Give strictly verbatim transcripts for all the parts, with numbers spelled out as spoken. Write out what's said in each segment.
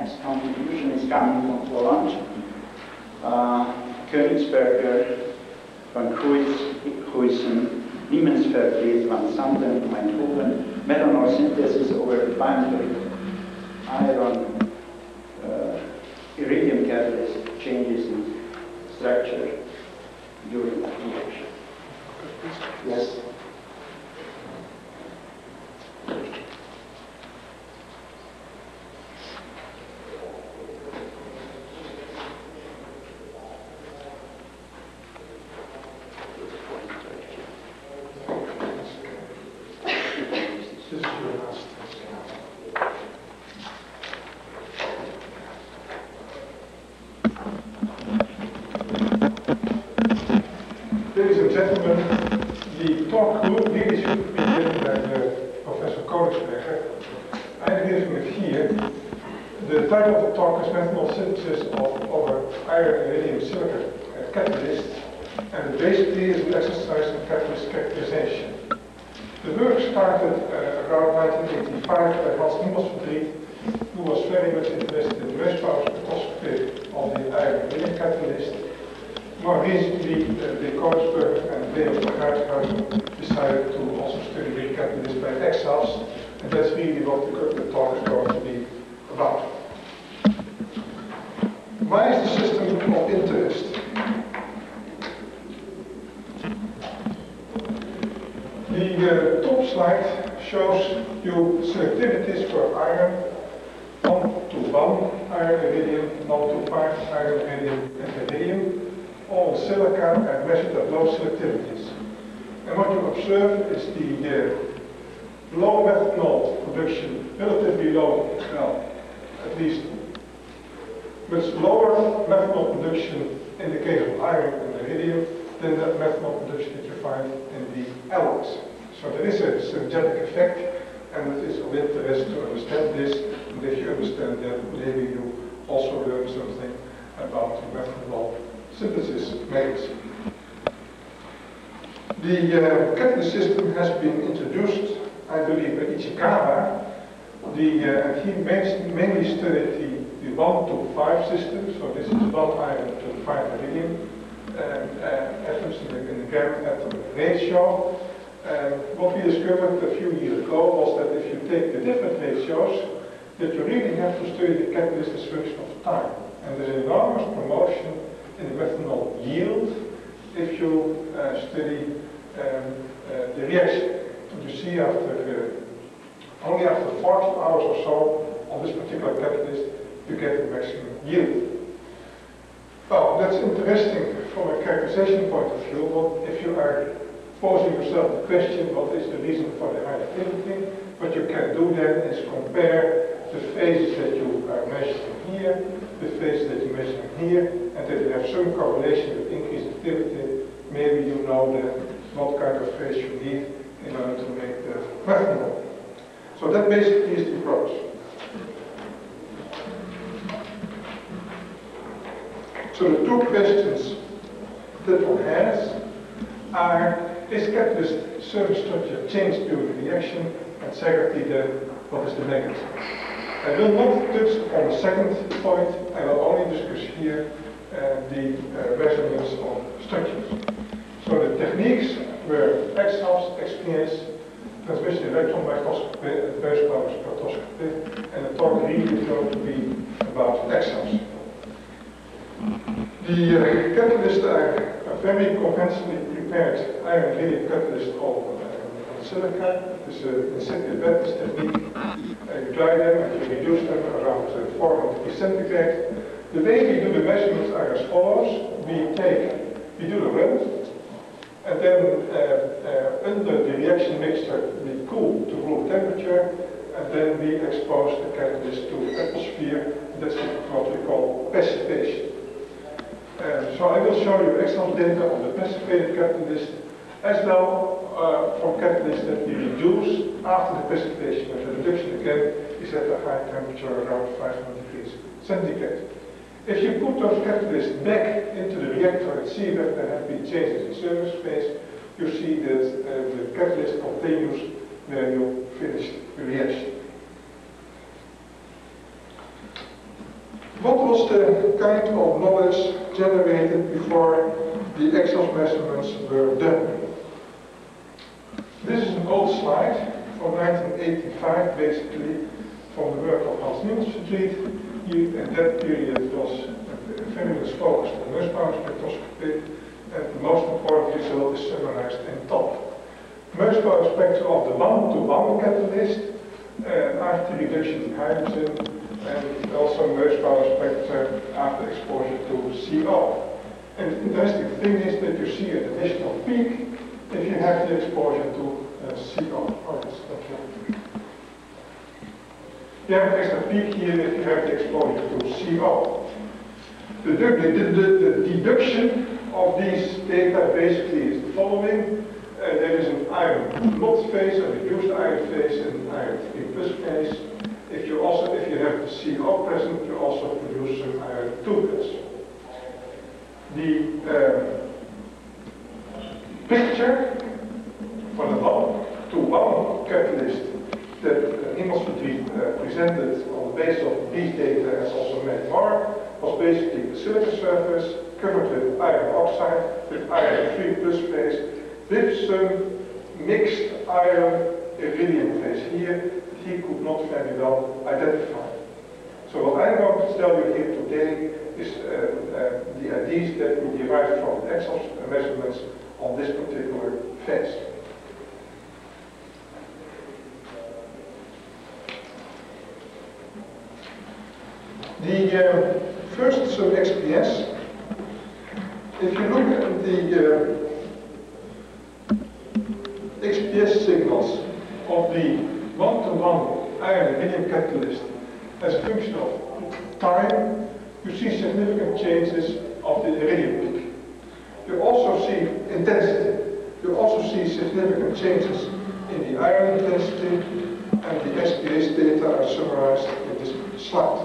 his contribution is coming from Poland. Uh, Königsberger, Van Huysen, Niemensverlies, Van Sanden, Eindhoven, methanol synthesis over binary iron uh, iridium catalyst changes in structure during the reaction. Yes. Ladies and gentlemen, the talk really should be given by the Professor Koningsberger. I'm giving it here. The title of the talk is Methanol Synthesis of our Iron Iridium Silica Catalyst, and basically is an exercise in catalyst characterization. The work started uh, around nineteen eighty-five by Hans Niemelsverdriet, who was very much interested in the Mössbauer spectroscopy of the iron iridium catalyst. More recently, uh, the Koningsberger and Leo van Gaardhuizen decided to also study the catalyst by X-halves, and that's really what the, the talk is going to be about. Why is the system of interest? The uh, top slide shows you selectivities for iron, one to one iron iridium, one to five iron iridium and iridium. All silica and measured at low selectivities. And what you observe is the uh, low methanol production, relatively low, well, at least much lower methanol production in the case of iron and iridium than the methanol production that you find in the alloys. So there is a synergetic effect, and it is of interest to understand this, and if you understand that, maybe you also learn something about the methanol synthesis methods. The uh, catalyst system has been introduced, I believe, by Ichikawa. The, uh, he mainly studied the, the one to five system, so this is one iron to five iridium and, uh, atoms in the, in the gram atom ratio. Um, what we discovered a few years ago was that if you take the different ratios, that you really have to study the catalyst as function of time. And there's enormous promotion in the methanol yield if you uh, study um, uh, the reaction. And you see after uh, only after forty hours or so on this particular catalyst you get the maximum yield. Well, that's interesting from a characterization point of view, but if you are posing yourself the question what is the reason for the high activity, what you can do then is compare the phases that you are measuring here, the phases that you measure here, and that you have some correlation with increased activity. Maybe you know that what kind of phase you need in order to make the methanol. So that basically is the approach. So the two questions that one has are, is catalyst surface structure changed during the reaction? And secondly, the, what is the mechanism? I will not touch on the second point. I will only discuss here uh, the uh, measurements on structures. So the techniques were X-halves, X P S, transmission electron microscopy, and Mössbauer spectroscopy, and the talk really is going to be about X-halves. The uh, catalysts are a very conventionally prepared iron iridium catalyst of uh, silica. It is an incipient Bentlis technique. Uh, you dry them and you reduce them around uh, four hundred degrees centigrade. The way we do the measurements are as follows. We take, we do the run, and then uh, uh, under the reaction mixture we cool to room temperature, and then we expose the catalyst to the atmosphere. That's what we call passivation. Um, so I will show you excellent data on the passivated catalyst, as well uh, from catalysts that we reduce after the passivation. And the reduction again is at a high temperature around five hundred degrees centigrade. If you put those catalysts back into the reactor and see that there have been changes in surface phase, you see that uh, the catalyst continues where you finished the reaction. What was the kind of knowledge generated before the Exos measurements were done? This is an old slide from nineteen eighty-five, basically, from the work of Hans Niels-Verdriet. In that period was very much focused on Mössbauer spectroscopy, and the most important result is summarized in top. Mössbauer spectra of the one-to-one catalyst, and after reduction in hydrogen, and also Mössbauer spectra after exposure to C O. And the interesting thing is that you see an additional peak if you have the exposure to uh, C O. Oh, that's not right. You have an extra peak here if you have the exposure to C O. The, the, the, the deduction of these data basically is the following. Uh, there is an iron not phase, a reduced iron phase, and an iron three plus phase. If you also, if you have the C O present, you also produce some iron two plus. The uh, picture for the one-to-one catalyst that uh, Niels-Verdriet uh, presented on the basis of these data, as also made more, was basically the silica surface covered with iron oxide, with iron three plus phase, with some mixed iron iridium phase here that he could not very well identify. So what I'm going to tell you here today is uh, uh, the ideas that we derived from the Exos measurements on this particular phase. The uh, first some X P S. If you look at the uh, X P S signals of the one-to-one iron iridium catalyst as a function of time, you see significant changes of the iridium peak. You also see intensity. You also see significant changes in the iron intensity, and the S P S data are summarized in this slide.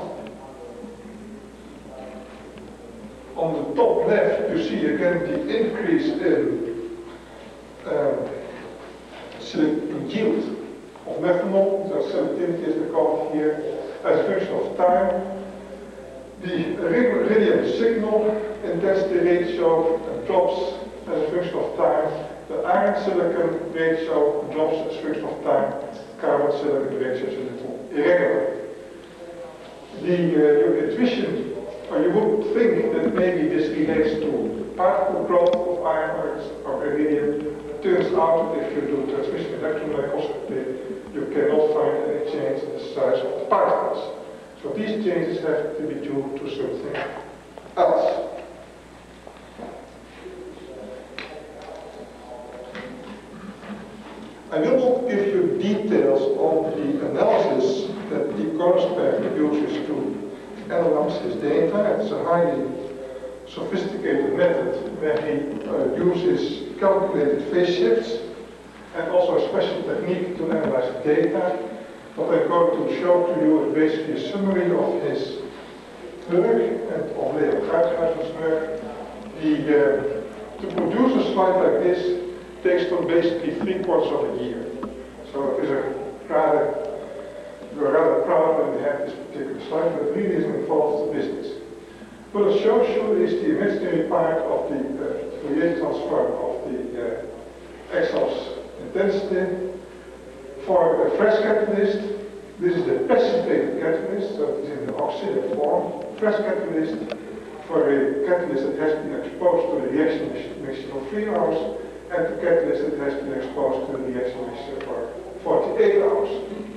On the top left, you see again the increase in, um, in yield of methanol, so selectivity is recorded here as a function of time. The iridium signal intensity ratio drops as a function of time. The iron silicon ratio drops as a function of time. Carbon silicon ratio is a little irregular. The uh, your intuition, or you would think that maybe this relates to particle growth of iron or iridium. It turns out that if you do transmission electron microscopy, you cannot find any change in the size of the particles. So these changes have to be due to something else. I will not give you details on the analysis that the Kongsberg uses to analyze his data. It's a highly sophisticated method where he uh, uses calculated phase shifts and also a special technique to analyze data. What I'm going to show to you is basically a summary of his work and of Leo Kruijthuizen's work. The, uh, to produce a slide like this takes them basically three quarters of a year. So it is a rather, we're rather proud when we have this particular slide, but it really is involved in business. What it shows you is the imaginary part of the uh, Fourier transform of the uh, Exos intensity. For a fresh catalyst, this is the passivated catalyst, so it is in the oxidant form. Fresh catalyst for a catalyst that has been exposed to the reaction mixture for three hours, and the catalyst that has been exposed to the reaction mixture for forty-eight hours.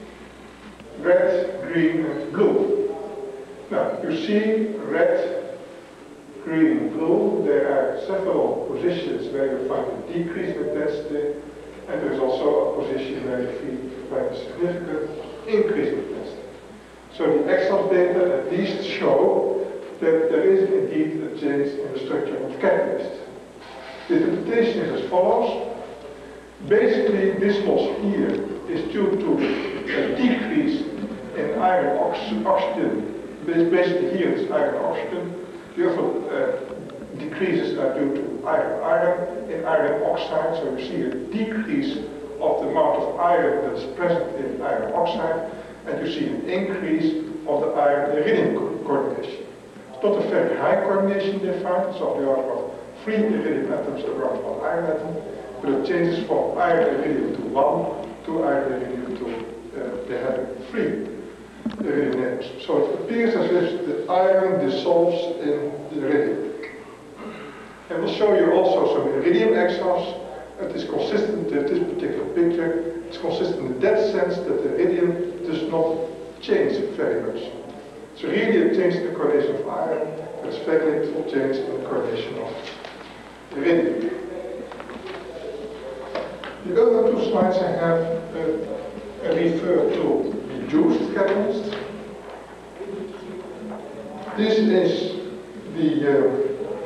Red, green, and blue. Now, you see red, green, blue. There are several positions where you find a decrease in intensity, and there's also a position where you find a significant increase in intensity. So the Exos data at least show that there is indeed a change in the structure of the catalyst. The interpretation is as follows. Basically, this loss here is due to a decrease in iron ox oxygen. Basically, here it's iron oxygen. The other uh, decreases are due to iron iron in iron oxide. So you see a decrease of the amount of iron that is present in iron oxide, and you see an increase of the iron iridium coordination. not a very high coordination they find, it's of the order of three iridium atoms around one iron atom, but it changes from iron iridium to one to iron iridium to uh, they have three iridium atoms. So it appears as if the iron dissolves in the iridium. And we'll show you also some iridium exos. It is consistent with this particular picture. It's consistent in that sense that the iridium does not change very much. So really it changes the coordination of iron, but it's very little change in the coordination of iridium. The other two slides I have uh, refer to reduced catalyst. This is the uh,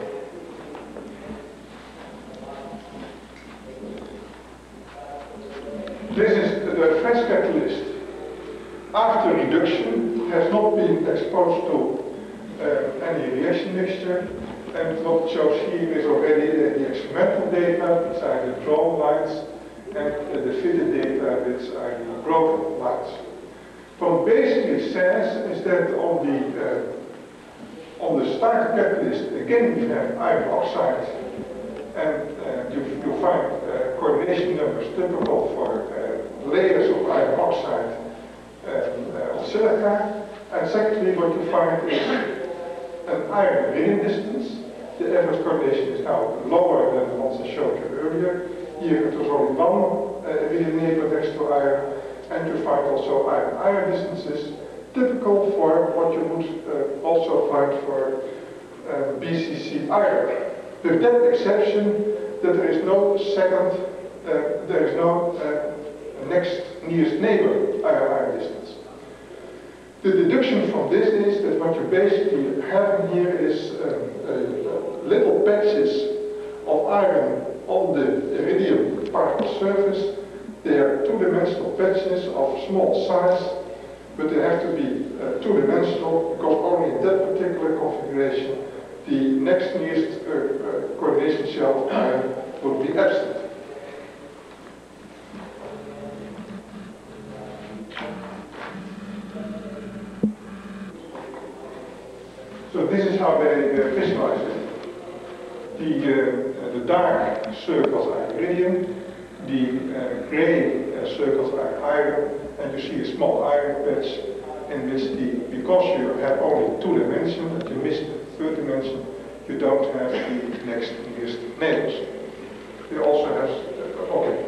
This is the fresh catalyst after reduction, has not been exposed to uh, any reaction mixture, and what it shows here is already uh, the experimental data, which are the drawn lines, and uh, the fitted data, which are the broken lines. What it basically says is that on the uh, on the starter catalyst, again we have iron oxide, and uh, you, you find uh, coordination numbers typical for uh, layers of iron oxide and uh, of silica. And secondly, what you find is an iron iridium distance. The average coordination is now lower than the ones I showed you earlier. Here it was only one uh, iridium neighbor next to iron, and you find also iron-iron distances, typical for what you would uh, also find for uh, B C C iron. With that exception that there is no second, uh, there is no uh, next nearest neighbor iron-iron distance. The deduction from this is that what you basically have here is um, uh, little patches of iron on the iridium particle surface. They are two-dimensional patches of small size, but they have to be uh, two-dimensional because only in that particular configuration the next nearest uh, uh, coordination shell of iron would be absent. So this is how they uh, visualize it. The, uh, the dark circles are iridium, the uh, gray uh, circles are iron, and you see a small iron patch in which the, because you have only two dimensions, and you miss the third dimension, you don't have the next nearest neighbors. You also have, uh, okay.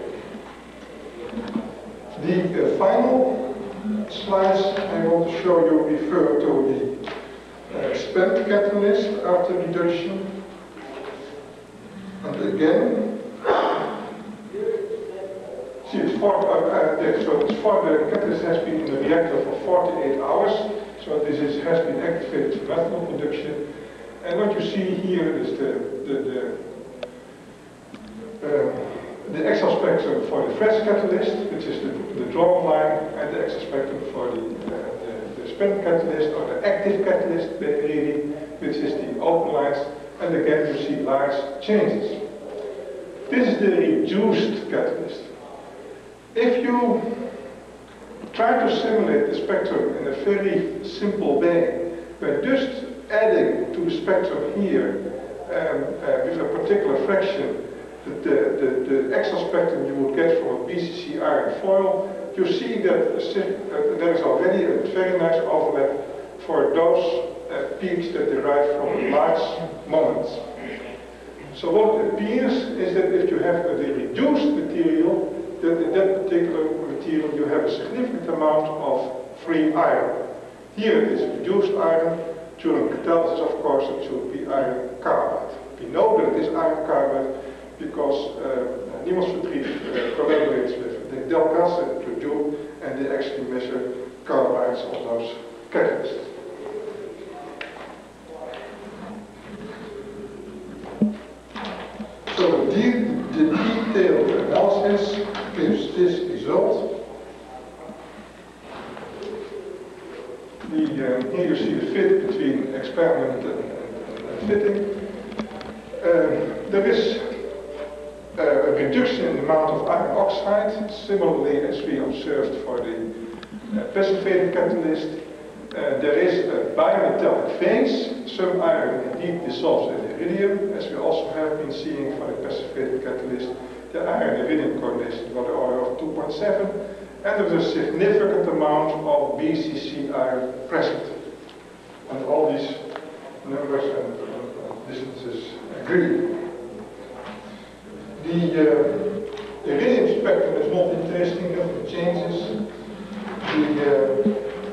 The uh, final slides I want to show you refer to the uh, spent catalyst after reduction. And again, see it's for, uh, uh, yeah, so it's for the catalyst has been in the reactor for forty-eight hours, so this is, has been activated for methanol production. And what you see here is the the the, uh, the exo spectrum for the fresh catalyst, which is the, the drawn line, and the exo spectrum for the, uh, the, the spent catalyst or the active catalyst, really, which is the open lines. And again, you see large changes. This is the reduced catalyst. If you try to simulate the spectrum in a very simple way, by just adding to the spectrum here um, uh, with a particular fraction the, the, the, the exo spectrum you would get from a B C C iron foil, you see that uh, there is already a very nice overlap for those uh, peaks that derive from large moments. So what appears is that if you have a reduced material, then in that particular material you have a significant amount of free iron. Here it is reduced iron. During catalysis, of course, it should be iron carbide. We know that it is iron carbide because uh, Niemals Verdriet uh, collaborates with the Delcasse and Purdue, and they actually measure carbides on those catalysts. So the, de the detailed analysis gives this result. The, um, here you see the fit between experiment and, and, and fitting. Um, there is uh, a reduction in the amount of iron oxide, similarly as we observed for the uh, passivating catalyst. Uh, there is a bimetallic phase. Some iron indeed dissolves in iridium, as we also have been seeing for the passivated catalyst. The iron-iridium correlation was the order of two point seven, and there was a significant amount of B C C iron present. And all these numbers and uh, distances agree. The uh, iridium spectrum is not interesting, nothing changes. The, uh,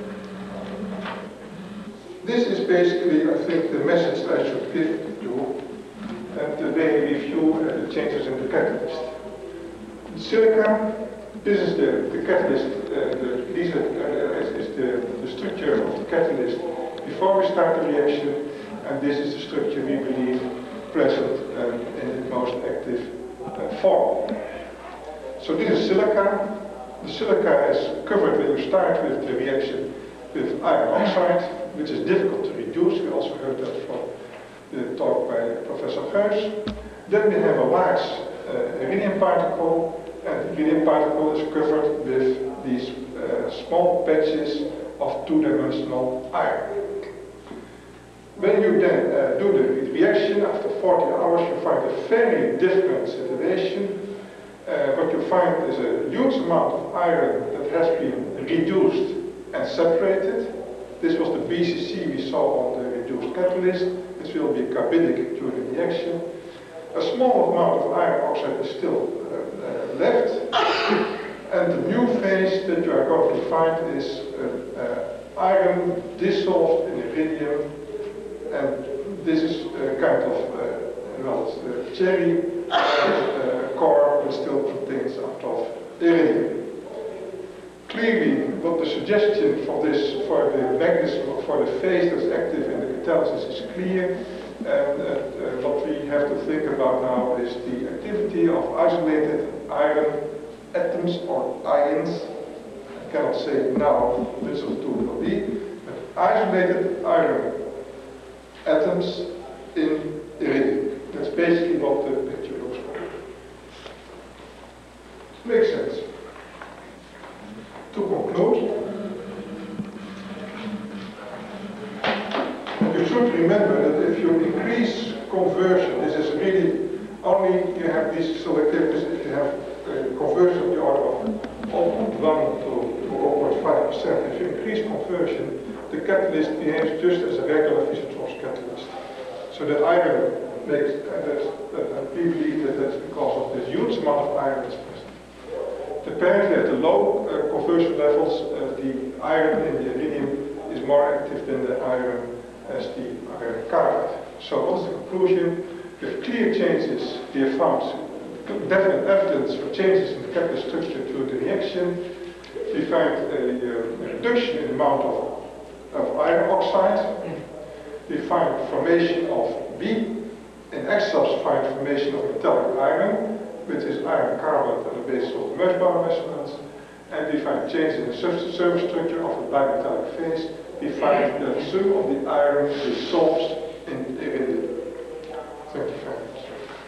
this is basically, I think, the message I should give you, and uh, they review uh, the changes in the catalyst. The silica, this is the, the catalyst, uh, the, these are, uh, is, is the, the structure of the catalyst before we start the reaction, and this is the structure we believe present um, in the most active uh, form. So this is silica. The silica is covered when you start with the reaction with iron oxide, which is difficult to reduce. We also heard that from the talk by Professor Geus. Then we have a large uh, iridium particle, and the iridium particle is covered with these uh, small patches of two-dimensional iron. When you then uh, do the reaction after forty hours, you find a very different situation. Uh, what you find is a huge amount of iron that has been reduced and separated. This was the B C C we saw on the reduced catalyst. It will be carbidic during the reaction. A small amount of iron oxide is still uh, uh, left. And the new phase that you are going to find is uh, uh, iron dissolved in iridium. And this is uh, kind of, uh, well, it's the cherry uh, core, but still contains a lot of iridium. Clearly, what the suggestion for this, for the mechanism, for the phase that's active in the catalysis is clear. And uh, uh, what we have to think about now is the activity of isolated iron atoms or ions. I cannot say now which of the two will be, but isolated iron atoms in iridium. That's basically what the picture looks like. Makes sense. To conclude, you should remember that if you increase conversion, this is really only you have these selectivities if you have a conversion of the order of zero point one to zero point five percent. If you increase conversion, the catalyst behaves just as a regular Fischer-Tropsch catalyst. So that iron makes, uh, that's, uh, we believe that that's because of this huge amount of iron that's present. Apparently at the low uh, conversion levels, uh, the iron in the iridium is more active than the iron as the iron carbide. So what's the conclusion? With clear changes, we have found definite evidence for changes in the catalyst structure through the reaction. We find a, uh, a reduction in the amount of, of iron oxide. We find formation of B. In exos find formation of metallic iron, which is iron carbide on the basis of the Mössbauer resonance. And we find change in the surface structure of the bimetallic phase. We find that some of the iron dissolves in iridium. Thank you very much.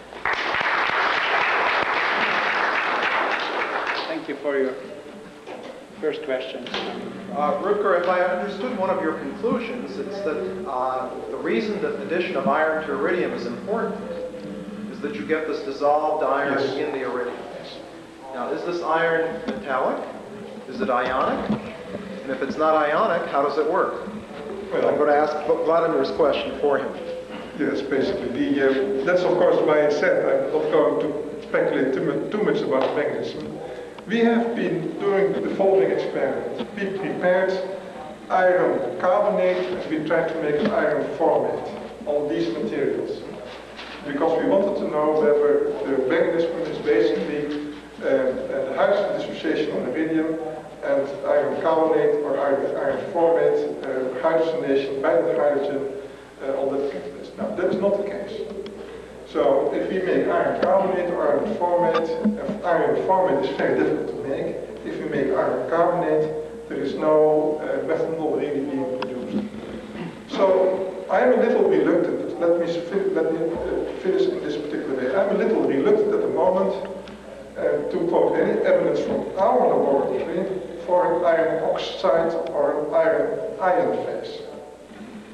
Thank you for your first question. Uh, Rutger, if I understood one of your conclusions, it's that uh, the reason that addition of iron to iridium is important is that you get this dissolved iron Yes. in the iridium. Now, is this iron metallic? Is it ionic? And if it's not ionic, how does it work? Well, I'm going to ask Vladimir's question for him. yes, basically. The, uh, that's of course why I said I'm not going to speculate too much, too much about the mechanism. We have been doing the following experiment. We prepared iron carbonate and we tried to make an iron formate on these materials. Because we wanted to know whether the mechanism is basically um, the hydrogen dissociation on iridium and iron carbonate or iron, iron formate, uh, hydrogenation by the hydrogen uh, on the catalyst. Now, that is not the case. So, if we make iron carbonate or iron formate, uh, iron formate is very difficult to make. If we make iron carbonate, there is no uh, methanol really being produced. So, I am a little reluctant, let me, let me uh, finish in this particular way. I'm a little reluctant at the moment uh, to quote any evidence from our laboratory for an iron oxide or an iron ion phase.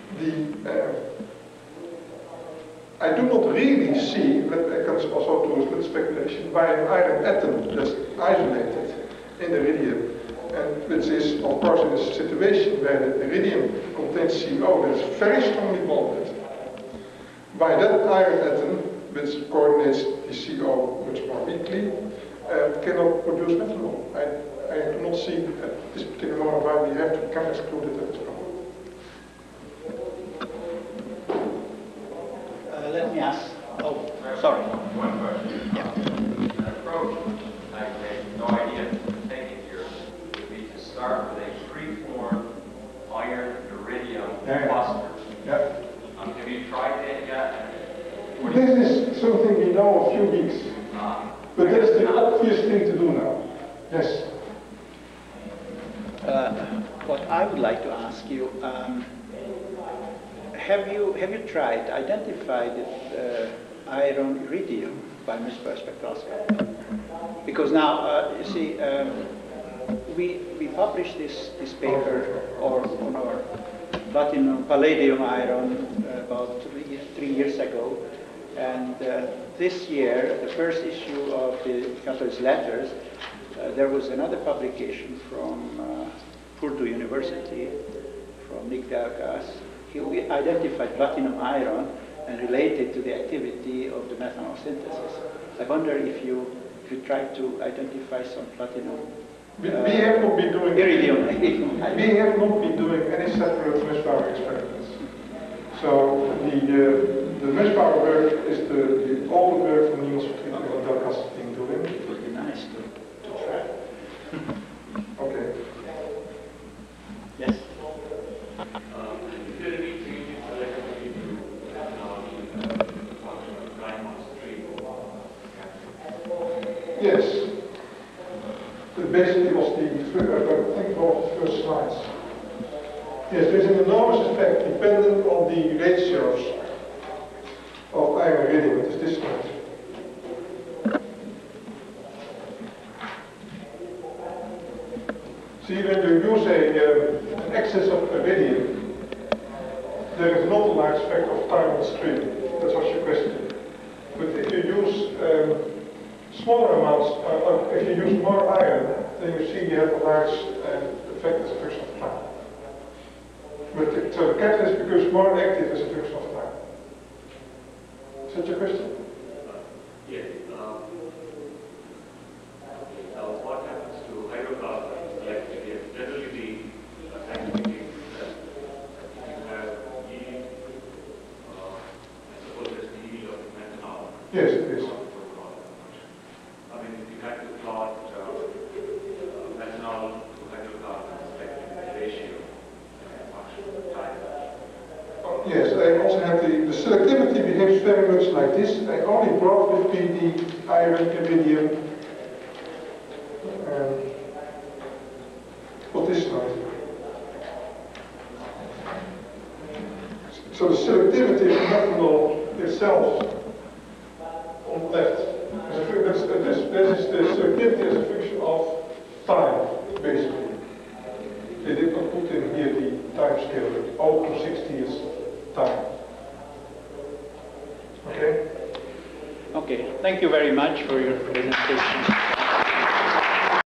the, uh, I do not really see, but I can also do a little speculation, by an iron atom that's isolated in the iridium, and which is, of course, in a situation where the iridium contains C O that is very strongly bonded. By that iron atom, which coordinates the C O much more weakly, uh, cannot produce methanol. I, I do not see at this particular moment why we have to can exclude it at this moment. Uh, let me ask. Oh, sorry. One question. Yeah. An approach, I have no idea to take it here, would be to start with a free-form iron iridium Yeah. cluster. Yeah. Um, have you tried that yet? What do you- This is something we know a few weeks, Ah, but that is the obvious thing to do now. Yes. Uh, what I would like to ask you, um, have you have you tried identified uh, iron iridium by Mispers spectroscopy? Because now uh, you see, um, we we published this this paper or on our platinum palladium iron uh, about three, three years ago, and uh, this year the first issue of the Catalyst Letters. Uh, there was another publication from uh, Purdue University, from Nick Delgas. He identified platinum iron and related to the activity of the methanol synthesis. I wonder if you if you try to identify some platinum. We, uh, we have not been doing iridium. We have not been doing any separate Mispauer experiments. So the uh, the Mispauer work is the, the all the work from Niels Fried and Delgas has been doing. It would be nice to, to try. Okay. Yes. Is there any changes relatively to methodology function of prime stream? Yes. That basically was the, uh, I think it was the first slides. Yes, there's an enormous effect dependent on the ratios of iron iridium. It is this one. See, when you use a, uh, an excess of iridium, there is not a large effect of time on stream. That was your question. But if you use um, smaller amounts, uh, uh, if you use more iron, then you see you have a large uh, effect as a function of time. But the, so the catalyst becomes more active as a function of time. Is that your question? Yes. Um, now, what happens to hydrocarbons electrically? Generally, the uh, scientific that you have yield, uh, I suppose there's the yield of methanol. Yes, it is. I mean, if you had to plot uh, uh, methanol to hydrocarbons electric ratio, uh, function of time. Oh, yes, I also have the, the selectivity behaves very much like this. I only brought with me the iron, iridium, um, what is not. So the selectivity of methanol itself on the left. As a, that's, this, this is the selectivity as a function of time, basically. They did not put in here the time scale, but O from sixty is time. Okay? Okay. Thank you very much for your presentation.